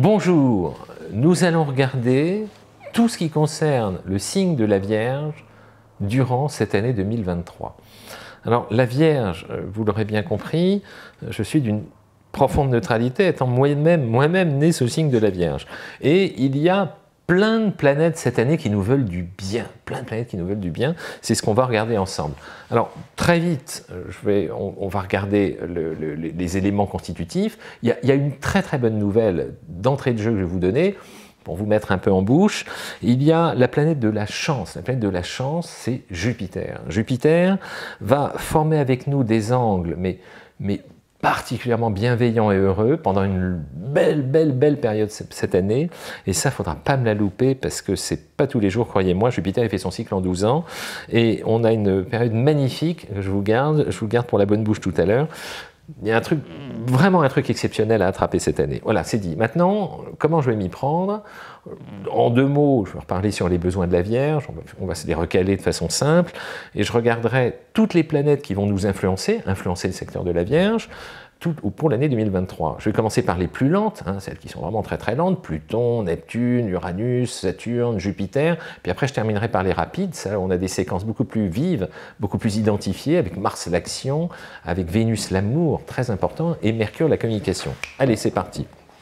Bonjour, nous allons regarder tout ce qui concerne le signe de la Vierge durant cette année 2023. Alors la Vierge, vous l'aurez bien compris, je suis d'une profonde neutralité, étant moi-même né sous le signe de la Vierge. Et il y a plein de planètes cette année qui nous veulent du bien, plein de planètes qui nous veulent du bien, c'est ce qu'on va regarder ensemble. Alors très vite, on va regarder les éléments constitutifs. Il y a une très bonne nouvelle d'entrée de jeu que je vais vous donner, pour vous mettre un peu en bouche. Il y a la planète de la chance. La planète de la chance, c'est Jupiter. Jupiter va former avec nous des angles, mais particulièrement bienveillant et heureux pendant une belle période cette année, et ça, il ne faudra pas me la louper parce que c'est pas tous les jours, croyez-moi. Jupiter il fait son cycle en 12 ans et on a une période magnifique que je vous garde pour la bonne bouche tout à l'heure. Il y a vraiment un truc exceptionnel à attraper cette année. Voilà, c'est dit. Maintenant, comment je vais m'y prendre? En 2 mots, je vais reparler sur les besoins de la Vierge, on va se les recaler de façon simple, et je regarderai toutes les planètes qui vont nous influencer le secteur de la Vierge, pour l'année 2023. Je vais commencer par les plus lentes, celles qui sont vraiment très lentes, Pluton, Neptune, Uranus, Saturne, Jupiter, puis après je terminerai par les rapides, ça on a des séquences beaucoup plus vives, beaucoup plus identifiées, avec Mars l'action, avec Vénus l'amour, très important, et Mercure la communication. Allez, c'est parti.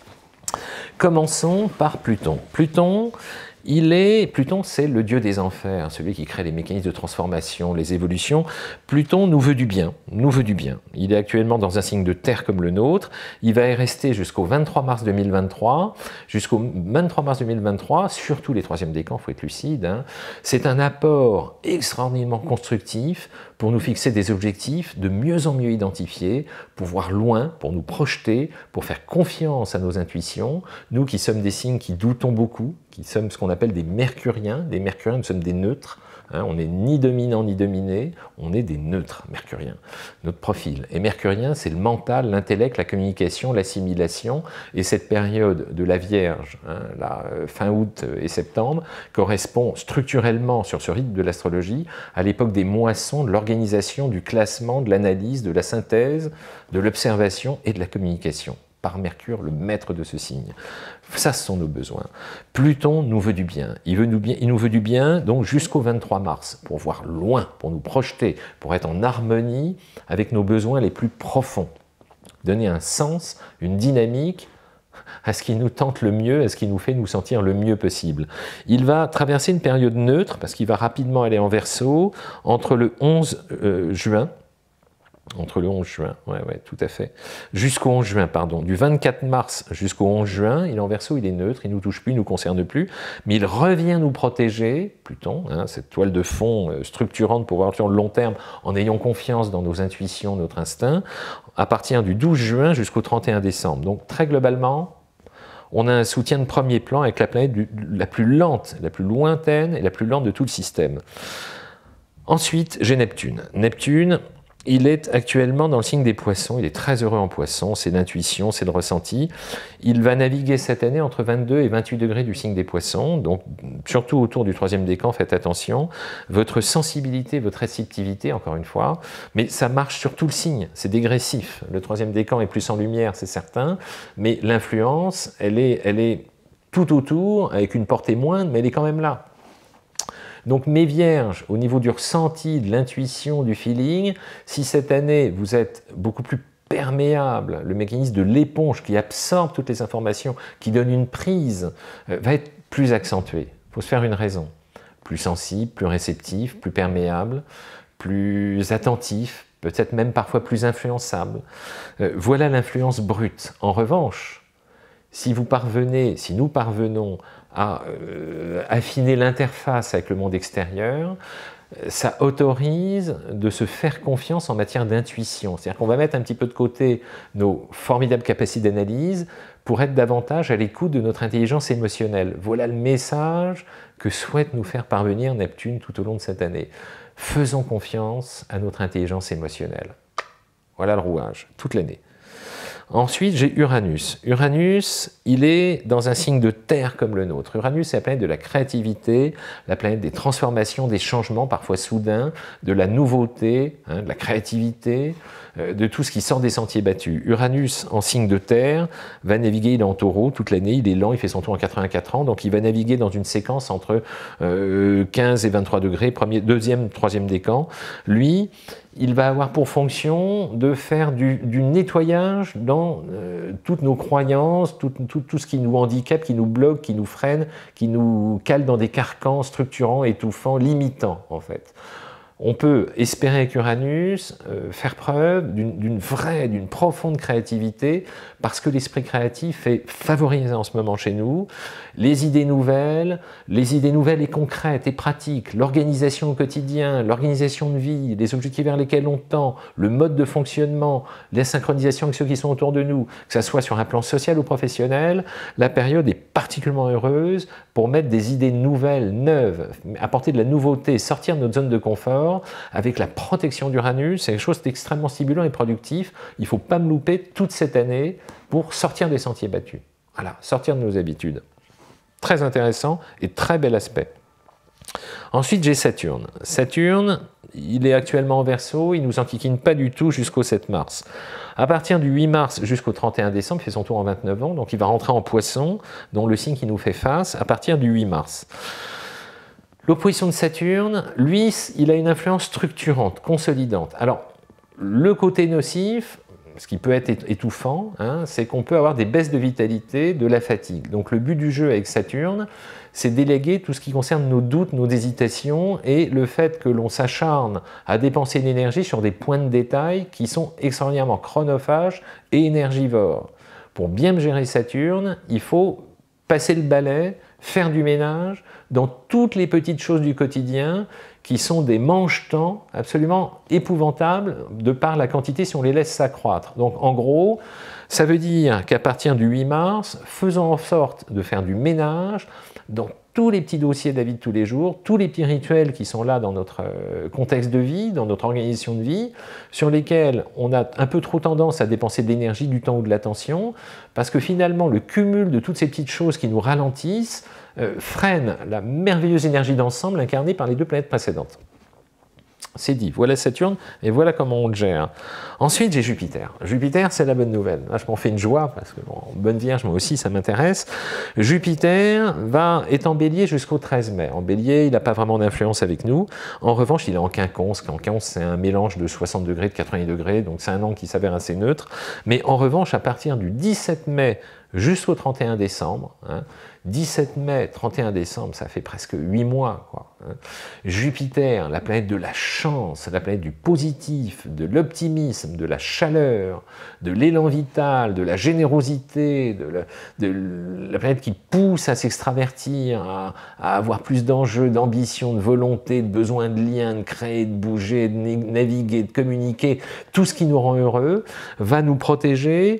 Commençons par Pluton. Pluton, c'est le dieu des enfers, celui qui crée les mécanismes de transformation, les évolutions. Pluton nous veut du bien, Il est actuellement dans un signe de terre comme le nôtre. Il va y rester jusqu'au 23 mars 2023. Jusqu'au 23 mars 2023, surtout les 3e décans, il faut être lucide. C'est un apport extraordinairement constructif pour nous fixer des objectifs de mieux en mieux identifiés, pour voir loin, pour nous projeter, pour faire confiance à nos intuitions. Nous qui sommes des signes qui doutons beaucoup, qui sommes ce qu'on appelle des mercuriens. Des mercuriens, nous sommes des neutres. On n'est ni dominant ni dominé, on est des neutres mercuriens, notre profil. Et mercurien, c'est le mental, l'intellect, la communication, l'assimilation. Et cette période de la Vierge, la fin août et septembre, correspond structurellement sur ce rythme de l'astrologie à l'époque des moissons, de l'organisation, du classement, de l'analyse, de la synthèse, de l'observation et de la communication. Par Mercure, le maître de ce signe. Ça, ce sont nos besoins. Pluton nous veut du bien. Il nous veut du bien donc jusqu'au 23 mars, pour voir loin, pour nous projeter, pour être en harmonie avec nos besoins les plus profonds. Donner un sens, une dynamique à ce qui nous tente le mieux, à ce qui nous fait nous sentir le mieux possible. Il va traverser une période neutre, parce qu'il va rapidement aller en Verseau, entre le 11 juin, tout à fait, jusqu'au 11 juin, pardon, du 24 mars jusqu'au 11 juin, il est en Verseau, il est neutre, il ne nous touche plus, il ne nous concerne plus, mais il revient nous protéger, Pluton, cette toile de fond structurante pour voir sur le long terme, en ayant confiance dans nos intuitions, notre instinct, à partir du 12 juin jusqu'au 31 décembre. Donc très globalement, on a un soutien de premier plan avec la planète la plus lente, la plus lointaine et la plus lente de tout le système. Ensuite, j'ai Neptune. Neptune, il est actuellement dans le signe des Poissons, il est très heureux en Poissons, c'est l'intuition, c'est le ressenti. Il va naviguer cette année entre 22 et 28 degrés du signe des Poissons, donc surtout autour du 3e décan, faites attention. Votre sensibilité, votre réceptivité, encore une fois, mais ça marche sur tout le signe, c'est dégressif. Le 3e décan est plus en lumière, c'est certain, mais l'influence, elle est tout autour, avec une portée moindre, mais elle est quand même là. Donc mes Vierges, au niveau du ressenti, de l'intuition, du feeling, si cette année vous êtes beaucoup plus perméable, le mécanisme de l'éponge qui absorbe toutes les informations, qui donne une prise, va être plus accentué. Il faut se faire une raison. Plus sensible, plus réceptif, plus perméable, plus attentif, peut-être même parfois plus influençable. Voilà l'influence brute. En revanche, si nous parvenons à affiner l'interface avec le monde extérieur, ça autorise de se faire confiance en matière d'intuition. C'est-à-dire qu'on va mettre un petit peu de côté nos formidables capacités d'analyse pour être davantage à l'écoute de notre intelligence émotionnelle. Voilà le message que souhaite nous faire parvenir Neptune tout au long de cette année. Faisons confiance à notre intelligence émotionnelle. Voilà le rouage, toute l'année. Ensuite, j'ai Uranus. Uranus, il est dans un signe de terre comme le nôtre. Uranus, c'est la planète de la créativité, la planète des transformations, des changements, parfois soudains, de la nouveauté, hein, de la créativité, de tout ce qui sort des sentiers battus. Uranus, en signe de terre, va naviguer, il est en taureau toute l'année, il est lent, il fait son tour en 84 ans, donc il va naviguer dans une séquence entre 15 et 23 degrés, deuxième, troisième décan. Lui, il va avoir pour fonction de faire du nettoyage dans toutes nos croyances, tout ce qui nous handicape, qui nous bloque, qui nous freine, qui nous cale dans des carcans structurants, étouffants, limitants en fait. On peut espérer avec Uranus faire preuve d'une profonde créativité parce que l'esprit créatif est favorisé en ce moment chez nous. Les idées nouvelles et concrètes et pratiques, l'organisation au quotidien, l'organisation de vie, les objectifs vers lesquels on tend, le mode de fonctionnement, la synchronisation avec ceux qui sont autour de nous, que ce soit sur un plan social ou professionnel, la période est particulièrement heureuse pour mettre des idées nouvelles, neuves, apporter de la nouveauté, sortir de notre zone de confort avec la protection d'Uranus. C'est quelque chose d'extrêmement stimulant et productif. Il ne faut pas me louper toute cette année pour sortir des sentiers battus. Voilà, sortir de nos habitudes. Très intéressant et très bel aspect. Ensuite, j'ai Saturne. Saturne, il est actuellement en Verseau, il ne nous enquiquine pas du tout jusqu'au 7 mars. À partir du 8 mars jusqu'au 31 décembre, il fait son tour en 29 ans, donc il va rentrer en Poisson, dont le signe qui nous fait face, à partir du 8 mars. L'opposition de Saturne, lui, il a une influence structurante, consolidante. Alors, le côté nocif, ce qui peut être étouffant, hein, c'est qu'on peut avoir des baisses de vitalité, de la fatigue. Donc le but du jeu avec Saturne, c'est d'éléguer tout ce qui concerne nos doutes, nos hésitations et le fait que l'on s'acharne à dépenser de l'énergie sur des points de détail qui sont extraordinairement chronophages et énergivores. Pour bien gérer Saturne, il faut passer le balai, faire du ménage dans toutes les petites choses du quotidien qui sont des mange-temps absolument épouvantables de par la quantité si on les laisse s'accroître. Donc en gros, ça veut dire qu'à partir du 8 mars, faisons en sorte de faire du ménage dans tous les petits dossiers de la vie de tous les jours, tous les petits rituels qui sont là dans notre contexte de vie, dans notre organisation de vie, sur lesquels on a un peu trop tendance à dépenser de l'énergie, du temps ou de l'attention, parce que finalement le cumul de toutes ces petites choses qui nous ralentissent freine la merveilleuse énergie d'ensemble incarnée par les deux planètes précédentes. C'est dit, voilà Saturne et voilà comment on le gère. Ensuite, j'ai Jupiter. Jupiter, c'est la bonne nouvelle. Là, je m'en fais une joie parce que, bon, bonne Vierge, moi aussi, ça m'intéresse. Jupiter est en Bélier jusqu'au 13 mai. En Bélier, il n'a pas vraiment d'influence avec nous. En revanche, il est en Quinconce. En Quinconce, c'est un mélange de 60 degrés, de 80 degrés, donc c'est un angle qui s'avère assez neutre. Mais en revanche, à partir du 17 mai jusqu'au 31 décembre, hein, 17 mai, 31 décembre, ça fait presque 8 mois, quoi, hein. Jupiter, la planète de la chance, la planète du positif, de l'optimisme, de la chaleur, de l'élan vital, de la générosité, de la planète qui pousse à s'extravertir, à avoir plus d'enjeux, d'ambition, de volonté, de besoin de lien, de créer, de bouger, de naviguer, de communiquer, tout ce qui nous rend heureux, va nous protéger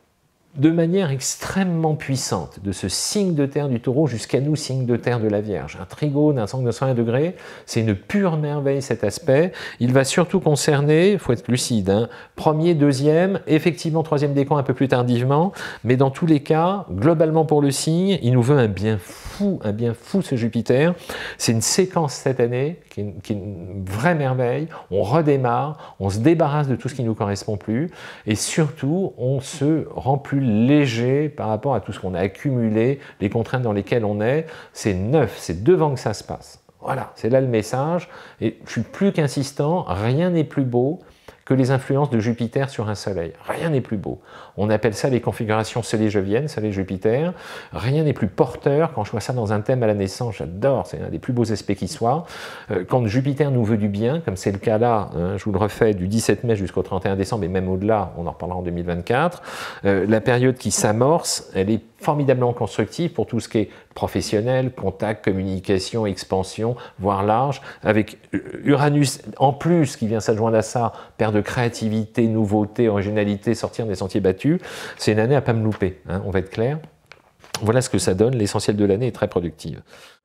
de manière extrêmement puissante, de ce signe de terre du Taureau jusqu'à nous, signe de terre de la Vierge. Un trigone, un angle de 120 degrés, c'est une pure merveille cet aspect. Il va surtout concerner, il faut être lucide, hein, premier, deuxième, effectivement troisième décan un peu plus tardivement, mais dans tous les cas, globalement pour le signe, il nous veut un bien fou ce Jupiter. C'est une séquence cette année qui est une vraie merveille. On redémarre, on se débarrasse de tout ce qui ne nous correspond plus, et surtout, on se rend plus léger par rapport à tout ce qu'on a accumulé, les contraintes dans lesquelles on est. C'est neuf, c'est devant que ça se passe. Voilà, c'est là le message. Et je suis plus qu'insistant, rien n'est plus beau que les influences de Jupiter sur un soleil. Rien n'est plus beau. On appelle ça les configurations soleil-jovienne, soleil-Jupiter. Rien n'est plus porteur. Quand je vois ça dans un thème à la naissance, j'adore, c'est un des plus beaux aspects qui soit. Quand Jupiter nous veut du bien, comme c'est le cas là, hein, je vous le refais, du 17 mai jusqu'au 31 décembre, et même au-delà, on en reparlera en 2024, la période qui s'amorce, elle est formidablement constructive pour tout ce qui est professionnel, contact, communication, expansion, voire large, avec Uranus en plus qui vient s'adjoindre à ça, paire de créativité, nouveauté, originalité, sortir des sentiers battus. C'est une année à pas me louper, hein, on va être clair. Voilà ce que ça donne, l'essentiel de l'année est très productive.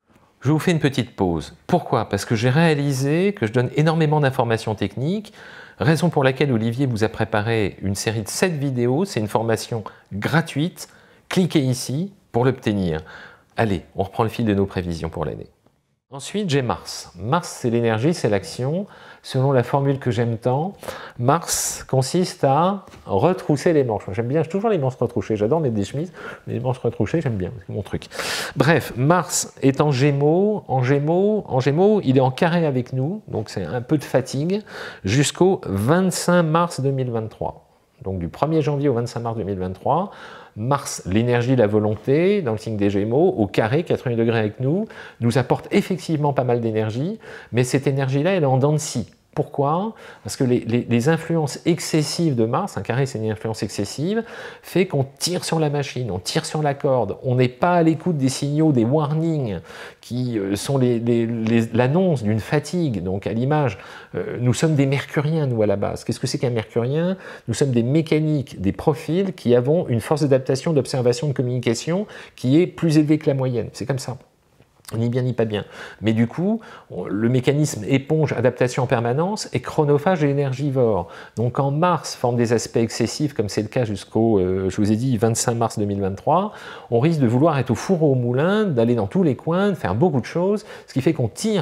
Je vous fais une petite pause. Pourquoi? Parce que j'ai réalisé que je donne énormément d'informations techniques, raison pour laquelle Olivier vous a préparé une série de 7 vidéos. C'est une formation gratuite. Cliquez ici pour l'obtenir. Allez, on reprend le fil de nos prévisions pour l'année. Ensuite, j'ai Mars. Mars, c'est l'énergie, c'est l'action. Selon la formule que j'aime tant, Mars consiste à retrousser les manches. J'aime bien, j'ai toujours les manches retroussées. J'adore mettre des chemises, mais les manches retroussées, j'aime bien, c'est mon truc. Bref, Mars est en Gémeaux. En Gémeaux, il est en carré avec nous, donc c'est un peu de fatigue, jusqu'au 25 mars 2023. Donc du 1er janvier au 25 mars 2023, Mars, l'énergie, la volonté, dans le signe des Gémeaux, au carré, 80 degrés avec nous, nous apporte effectivement pas mal d'énergie, mais cette énergie-là, elle est en dents de scie. Pourquoi? Parce que les influences excessives de Mars, un carré c'est une influence excessive, fait qu'on tire sur la machine, on tire sur la corde, on n'est pas à l'écoute des signaux, des warnings qui sont l'annonce d'une fatigue. Donc à l'image, nous sommes des mercuriens nous à la base. Qu'est-ce que c'est qu'un mercurien? Nous sommes des mécaniques, des profils qui avons une force d'adaptation, d'observation, de communication qui est plus élevée que la moyenne. C'est comme ça. Ni bien ni pas bien. Mais du coup, le mécanisme éponge adaptation en permanence est chronophage et énergivore. Donc quand Mars forme des aspects excessifs, comme c'est le cas jusqu'au, je vous ai dit, 25 mars 2023, on risque de vouloir être au four ou au moulin, d'aller dans tous les coins, de faire beaucoup de choses, ce qui fait qu'on tire,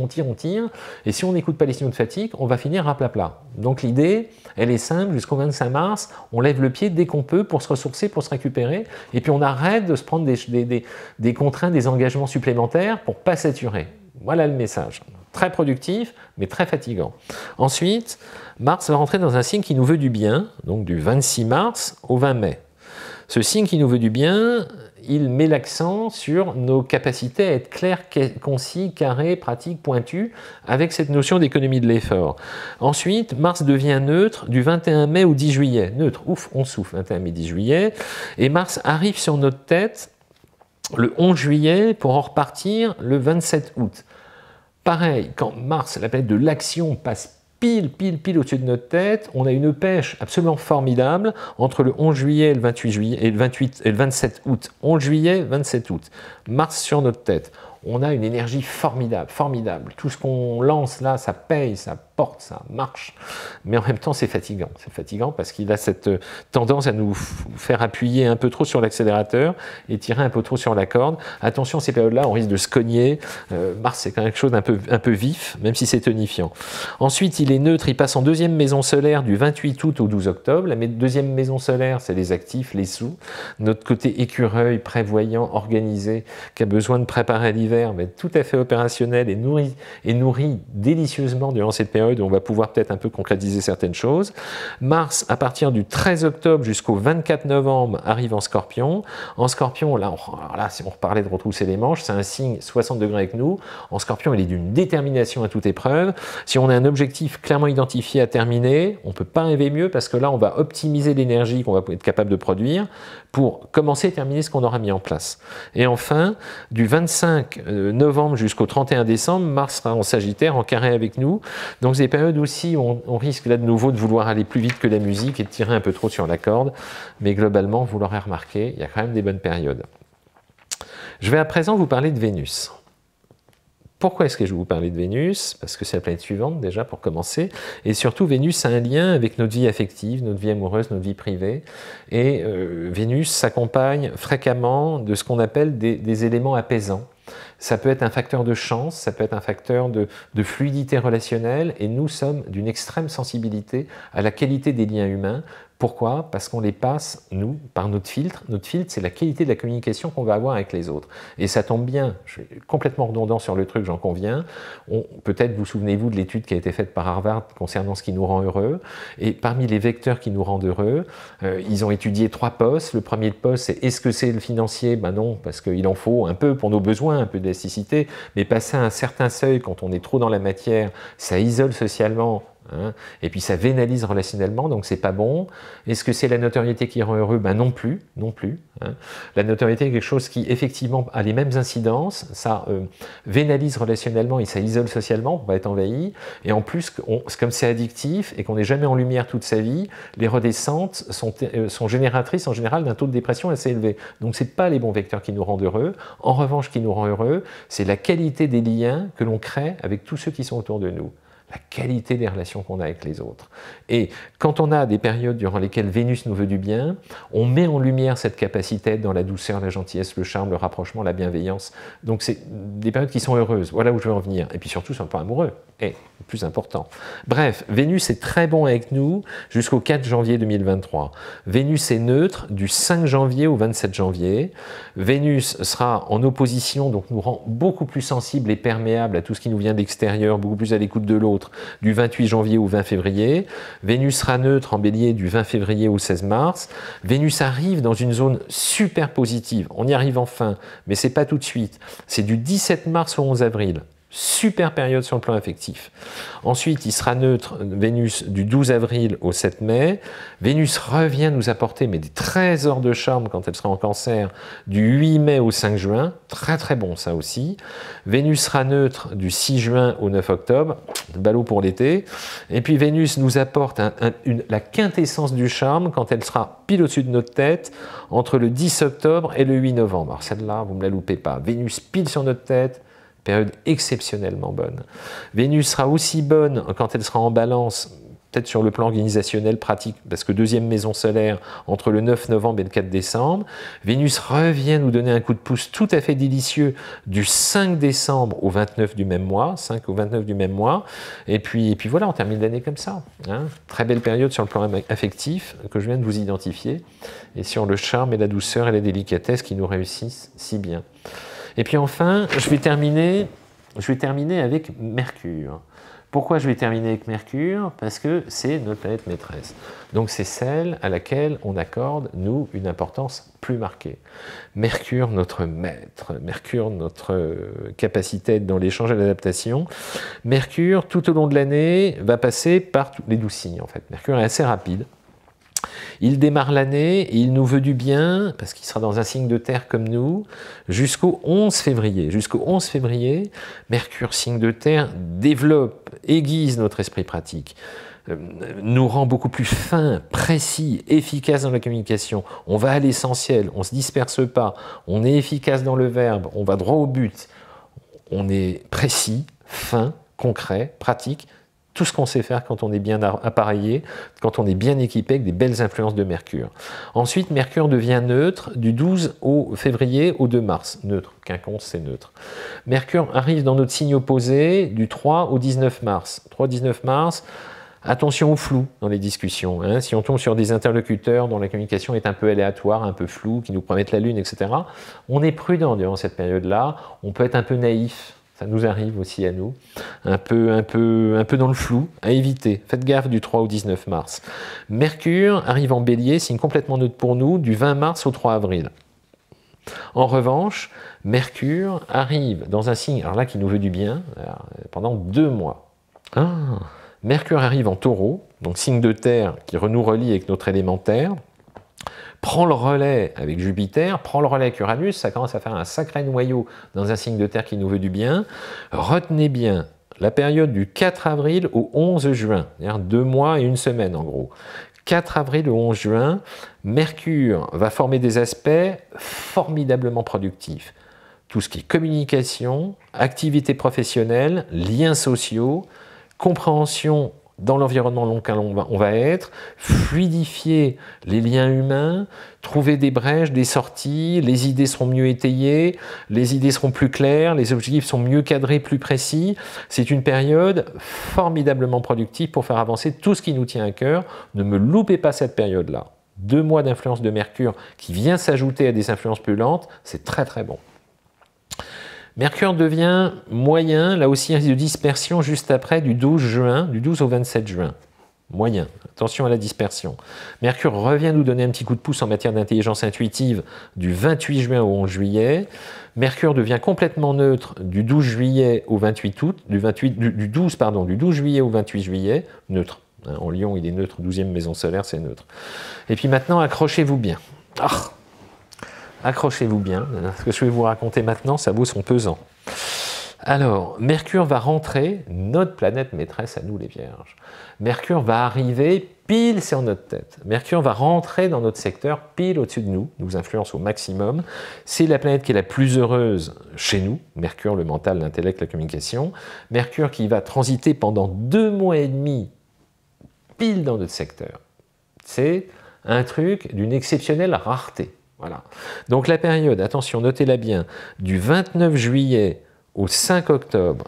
et si on n'écoute pas les signaux de fatigue, on va finir à plat. Donc l'idée, elle est simple, jusqu'au 25 mars, on lève le pied dès qu'on peut pour se ressourcer, pour se récupérer, et puis on arrête de se prendre des contraintes, des engagements supplémentaires pour ne pas saturer. Voilà le message. Très productif, mais très fatigant. Ensuite, Mars va rentrer dans un signe qui nous veut du bien, donc du 26 mars au 20 mai. Ce signe qui nous veut du bien, il met l'accent sur nos capacités à être clairs, concis, carrés, pratiques, pointus, avec cette notion d'économie de l'effort. Ensuite, Mars devient neutre du 21 mai au 10 juillet. Neutre, ouf, on souffle, 21 mai, 10 juillet. Et Mars arrive sur notre tête le 11 juillet pour en repartir le 27 août. Pareil, quand Mars, la planète de l'action, passe pile au-dessus de notre tête, on a une pêche absolument formidable entre le 11 juillet et le 28 juillet et le 27 août. 11 juillet, 27 août. Mars sur notre tête. On a une énergie formidable. Tout ce qu'on lance là, ça paye, ça porte, ça marche. Mais en même temps, c'est fatigant. C'est fatigant parce qu'il a cette tendance à nous faire appuyer un peu trop sur l'accélérateur et tirer un peu trop sur la corde. Attention, ces périodes-là, on risque de se cogner. Mars, c'est quand même quelque chose d'un peu vif, même si c'est tonifiant. Ensuite, il est neutre, il passe en deuxième maison solaire du 28 août au 12 octobre. La deuxième maison solaire, c'est les actifs, les sous. Notre côté écureuil, prévoyant, organisé, qui a besoin de préparer l'hiver, mais tout à fait opérationnel et nourri délicieusement durant cette période où on va pouvoir peut-être un peu concrétiser certaines choses. Mars, à partir du 13 octobre jusqu'au 24 novembre, arrive en Scorpion. En Scorpion, là, si on reparlait de retrousser les manches, c'est un signe 60 degrés avec nous. En Scorpion, il est d'une détermination à toute épreuve. Si on a un objectif clairement identifié à terminer, on ne peut pas rêver mieux parce que là, on va optimiser l'énergie qu'on va être capable de produire pour commencer et terminer ce qu'on aura mis en place. Et enfin, du 25 novembre jusqu'au 31 décembre, Mars sera en Sagittaire, en carré avec nous. Donc c'est des périodes aussi où on risque là de nouveau de vouloir aller plus vite que la musique et de tirer un peu trop sur la corde. Mais globalement, vous l'aurez remarqué, il y a quand même des bonnes périodes. Je vais à présent vous parler de Vénus. Pourquoi est-ce que je vais vous parler de Vénus? Parce que c'est la planète suivante déjà pour commencer. Et surtout, Vénus a un lien avec notre vie affective, notre vie amoureuse, notre vie privée. Et Vénus s'accompagne fréquemment de ce qu'on appelle des éléments apaisants. Ça peut être un facteur de chance, ça peut être un facteur de fluidité relationnelle. Et nous sommes d'une extrême sensibilité à la qualité des liens humains. Pourquoi? Parce qu'on les passe, nous, par notre filtre. Notre filtre, c'est la qualité de la communication qu'on va avoir avec les autres. Et ça tombe bien, je suis complètement redondant sur le truc, j'en conviens. Peut-être vous souvenez-vous de l'étude qui a été faite par Harvard concernant ce qui nous rend heureux. Et parmi les vecteurs qui nous rendent heureux, ils ont étudié 3 postes. Le premier poste, c'est est-ce que c'est le financier? Ben non, parce qu'il en faut un peu pour nos besoins, un peu d'élasticité. Mais passer à un certain seuil, quand on est trop dans la matière, ça isole socialement. Hein. Et puis ça vénalise relationnellement, donc c'est pas bon. Est-ce que c'est la notoriété qui rend heureux? Ben non plus, non plus. Hein. La notoriété est quelque chose qui effectivement a les mêmes incidences, ça vénalise relationnellement et ça isole socialement, on va être envahi. Et en plus, comme c'est addictif et qu'on n'est jamais en lumière toute sa vie, les redescentes sont génératrices en général d'un taux de dépression assez élevé. Donc c'est pas les bons vecteurs qui nous rendent heureux. En revanche, ce qui nous rend heureux, c'est la qualité des liens que l'on crée avec tous ceux qui sont autour de nous. La qualité des relations qu'on a avec les autres. Et quand on a des périodes durant lesquelles Vénus nous veut du bien, on met en lumière cette capacité dans la douceur, la gentillesse, le charme, le rapprochement, la bienveillance. Donc c'est des périodes qui sont heureuses, voilà où je veux en venir. Et puis surtout sur le plan amoureux, et le plus important. Bref, Vénus est très bon avec nous jusqu'au 4 janvier 2023. Vénus est neutre du 5 janvier au 27 janvier. Vénus sera en opposition, donc nous rend beaucoup plus sensibles et perméables à tout ce qui nous vient de l'extérieur, beaucoup plus à l'écoute de l'autre, du 28 janvier au 20 février. Vénus sera neutre en bélier du 20 février au 16 mars. Vénus arrive dans une zone super positive. On y arrive enfin, mais ce n'est pas tout de suite. C'est du 17 mars au 11 avril. Super période sur le plan affectif. Ensuite, il sera neutre, Vénus, du 12 avril au 7 mai. Vénus revient nous apporter mais des trésors de charme quand elle sera en Cancer, du 8 mai au 5 juin. Très très bon ça aussi. Vénus sera neutre du 6 juin au 9 octobre. Ballot pour l'été. Et puis Vénus nous apporte la quintessence du charme quand elle sera pile au-dessus de notre tête entre le 10 octobre et le 8 novembre. Alors celle-là, vous ne me la loupez pas. Vénus pile sur notre tête. Période exceptionnellement bonne. Vénus sera aussi bonne quand elle sera en balance, peut-être sur le plan organisationnel pratique, parce que deuxième maison solaire entre le 9 novembre et le 4 décembre. Vénus revient nous donner un coup de pouce tout à fait délicieux du 5 décembre au 29 du même mois, 5 au 29 du même mois. Et puis voilà, on termine l'année comme ça. Hein. Très belle période sur le plan affectif que je viens de vous identifier, et sur le charme et la douceur et la délicatesse qui nous réussissent si bien. Et puis enfin, je vais terminer avec Mercure. Pourquoi je vais terminer avec Mercure? Parce que c'est notre planète maîtresse. Donc c'est celle à laquelle on accorde, nous, une importance plus marquée. Mercure, notre maître. Mercure, notre capacité dans l'échange et l'adaptation. Mercure, tout au long de l'année, va passer par tous les 12 signes, en fait. Mercure est assez rapide. Il démarre l'année et il nous veut du bien, parce qu'il sera dans un signe de terre comme nous, jusqu'au 11 février. Jusqu'au 11 février, Mercure, signe de terre, développe, aiguise notre esprit pratique, nous rend beaucoup plus fin, précis, efficace dans la communication. On va à l'essentiel, on ne se disperse pas, on est efficace dans le verbe, on va droit au but, on est précis, fin, concret, pratique, tout ce qu'on sait faire quand on est bien appareillé, quand on est bien équipé avec des belles influences de Mercure. Ensuite, Mercure devient neutre du 12 février au 2 mars. Neutre, quinconce, c'est neutre. Mercure arrive dans notre signe opposé du 3 au 19 mars. 3-19 mars, attention au flou dans les discussions. Hein. Si on tombe sur des interlocuteurs dont la communication est un peu aléatoire, un peu floue, qui nous promettent la lune, etc., on est prudent durant cette période-là. On peut être un peu naïf. Ça nous arrive aussi à nous, un peu dans le flou, à éviter. Faites gaffe du 3 au 19 mars. Mercure arrive en bélier, signe complètement neutre pour nous, du 20 mars au 3 avril. En revanche, Mercure arrive dans un signe, alors là qui nous veut du bien, pendant 2 mois. Mercure arrive en taureau, donc signe de terre qui nous relie avec notre élément terre, prend le relais avec Jupiter, prend le relais avec Uranus, ça commence à faire un sacré noyau dans un signe de terre qui nous veut du bien. Retenez bien la période du 4 avril au 11 juin, c'est-à-dire 2 mois et 1 semaine en gros. 4 avril au 11 juin, Mercure va former des aspects formidablement productifs. Tout ce qui est communication, activité professionnelle, liens sociaux, compréhension dans l'environnement dans lequel on va être, fluidifier les liens humains, trouver des brèches, des sorties, les idées seront mieux étayées, les idées seront plus claires, les objectifs sont mieux cadrés, plus précis. C'est une période formidablement productive pour faire avancer tout ce qui nous tient à cœur. Ne me loupez pas cette période-là. 2 mois d'influence de Mercure qui vient s'ajouter à des influences plus lentes, c'est très très bon. Mercure devient moyen, là aussi un risque de dispersion juste après du 12 juin, du 12 au 27 juin. moyen. Attention à la dispersion. Mercure revient nous donner un petit coup de pouce en matière d'intelligence intuitive du 28 juin au 11 juillet. Mercure devient complètement neutre du 12 juillet au 28 août, du 12 juillet au 28 juillet, neutre. En Lion, il est neutre, 12e maison solaire, c'est neutre. Et puis maintenant, accrochez-vous bien. Accrochez-vous bien. Ce que je vais vous raconter maintenant, ça vaut son pesant. Alors, Mercure va rentrer, notre planète maîtresse à nous les Vierges. Mercure va arriver pile sur notre tête. Mercure va rentrer dans notre secteur pile au-dessus de nous, nous influence au maximum. C'est la planète qui est la plus heureuse chez nous, Mercure, le mental, l'intellect, la communication. Mercure qui va transiter pendant 2 mois et demi pile dans notre secteur. C'est un truc d'une exceptionnelle rareté. Voilà. Donc la période, attention, notez-la bien, du 29 juillet au 5 octobre,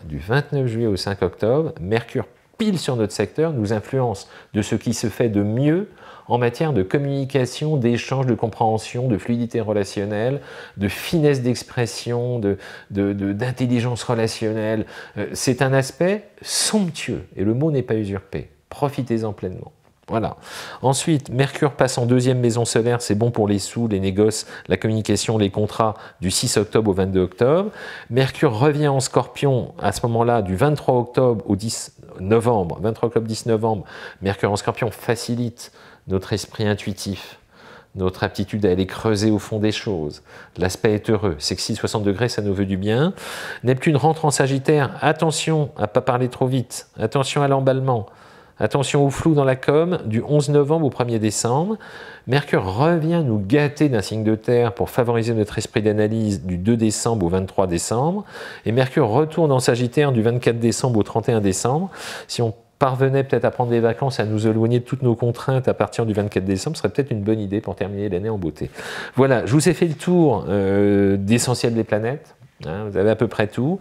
Mercure pile sur notre secteur nous influence de ce qui se fait de mieux en matière de communication, d'échange, de compréhension, de fluidité relationnelle, de finesse d'expression, d'intelligence relationnelle. C'est un aspect somptueux, et le mot n'est pas usurpé. Profitez-en pleinement. Voilà. Ensuite, Mercure passe en 2e maison solaire, c'est bon pour les sous, les négoces, la communication, les contrats, du 6 octobre au 22 octobre. Mercure revient en Scorpion à ce moment-là du 23 octobre au 10 novembre. 23 octobre, 10 novembre, Mercure en Scorpion facilite notre esprit intuitif, notre aptitude à aller creuser au fond des choses. L'aspect est heureux, sexy, 60 degrés, ça nous veut du bien. Neptune rentre en Sagittaire, attention à ne pas parler trop vite, attention à l'emballement. Attention au flou dans la com, du 11 novembre au 1er décembre. Mercure revient nous gâter d'un signe de terre pour favoriser notre esprit d'analyse du 2 décembre au 23 décembre. Et Mercure retourne en Sagittaire du 24 décembre au 31 décembre. Si on parvenait peut-être à prendre des vacances, à nous éloigner de toutes nos contraintes à partir du 24 décembre, ce serait peut-être une bonne idée pour terminer l'année en beauté. Voilà, je vous ai fait le tour d'essentiel des planètes. Hein, vous avez à peu près tout.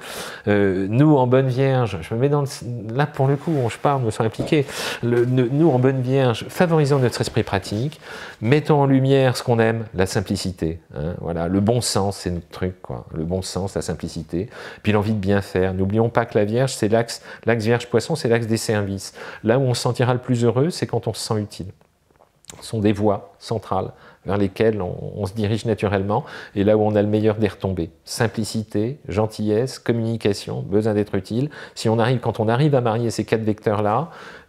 Nous, en Bonne Vierge, je me mets dans là pour le coup, je parle, je me sens impliqué. Nous, en Bonne Vierge, favorisons notre esprit pratique, mettons en lumière ce qu'on aime, la simplicité. Hein, voilà, le bon sens, c'est notre truc, quoi. Le bon sens, la simplicité, puis l'envie de bien faire. N'oublions pas que la Vierge, c'est l'axe Vierge-Poisson, c'est l'axe des services. Là où on se sentira le plus heureux, c'est quand on se sent utile. Ce sont des voies centrales vers lesquelles on se dirige naturellement, et là où on a le meilleur des retombées. Simplicité, gentillesse, communication, besoin d'être utile. Quand on arrive à marier ces 4 vecteurs-là,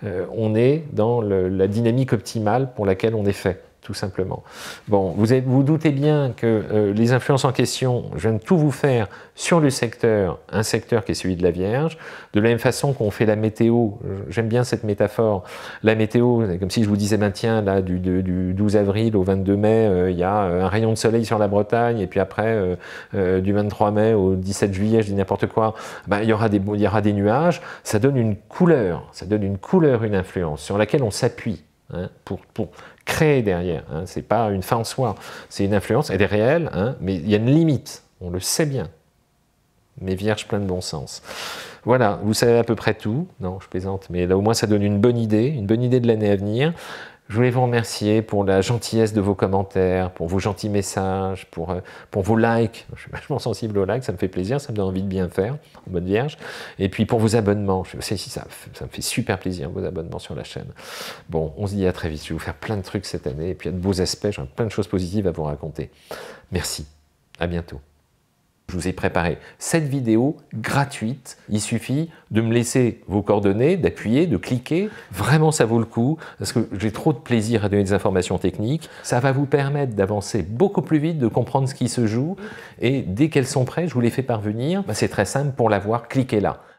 on est dans la dynamique optimale pour laquelle on est fait, tout simplement. Bon, vous doutez bien que les influences en question, je viens de tout vous faire sur le secteur, un secteur qui est celui de la Vierge. De la même façon qu'on fait la météo, j'aime bien cette métaphore, la météo, c'est comme si je vous disais, ben tiens, là, du 12 avril au 22 mai, il y a un rayon de soleil sur la Bretagne, et puis après, du 23 mai au 17 juillet, je dis n'importe quoi, ben, il y aura des nuages, ça donne une couleur, une influence sur laquelle on s'appuie. Hein, pour créer derrière, hein, c'est pas une fin en soi, c'est une influence, elle est réelle, hein, mais il y a une limite, on le sait bien, mais Vierge plein de bon sens. Voilà, vous savez à peu près tout, non je plaisante, mais là au moins ça donne une bonne idée de l'année à venir. Je voulais vous remercier pour la gentillesse de vos commentaires, pour vos gentils messages, pour vos likes. Je suis vachement sensible aux likes, ça me fait plaisir, ça me donne envie de bien faire, en bonne Vierge. Et puis pour vos abonnements, je sais si ça me fait super plaisir, vos abonnements sur la chaîne. Bon, on se dit à très vite, je vais vous faire plein de trucs cette année, et puis il y a de beaux aspects, j'ai plein de choses positives à vous raconter. Merci, à bientôt. Je vous ai préparé cette vidéo gratuite. Il suffit de me laisser vos coordonnées, d'appuyer, de cliquer. Vraiment, ça vaut le coup parce que j'ai trop de plaisir à donner des informations techniques. Ça va vous permettre d'avancer beaucoup plus vite, de comprendre ce qui se joue. Et dès qu'elles sont prêtes, je vous les fais parvenir. C'est très simple, pour l'avoir, cliquez là.